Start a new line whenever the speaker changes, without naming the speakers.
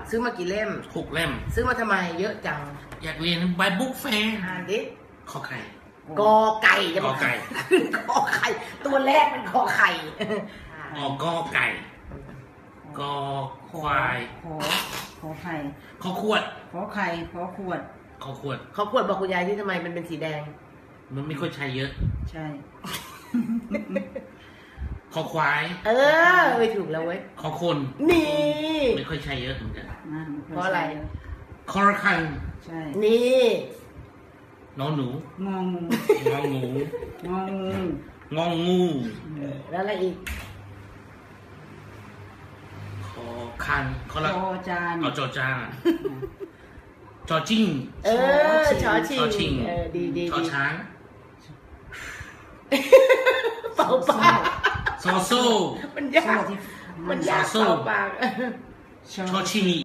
ซื้อมากี่เล่ม
6 เล่ม
ซื้อมาทำไมเยอะจัง
อยากเรียนใบบุ๊กแฟร์
อ่านดิ
ขอไข่
กอไก่
กอไก่
กอไข่ตัวแรกเป็นกอไข่
กอไก่กอควาย
ขอไข่
ขอขวด
ขอไข่ขอขวด
ขอขวด
ขอขวดบอกคุณยายที่ทำไมมันเป็นสีแดง
มันไม่ค่อยใช้เยอะ
ใช่
ขอควาย
ไม่ถูกแล้วเว้ย
ขอคน
นี่
ไม่ค่อยใช้เยอะเหมือนกัน
เพราะอะไร
คอระฆัง
ใช่
นี่
นอนหนู
งองู
งองู
งองู
งองู
แล้วอะไรอีก
ขอคัน
จอจาน
จอจานจอจิ้ง
ชอชิงดี
ชอช้าง
เป่าปาก
ซอโซ่
มันยากเป่าปาก
ชอชิง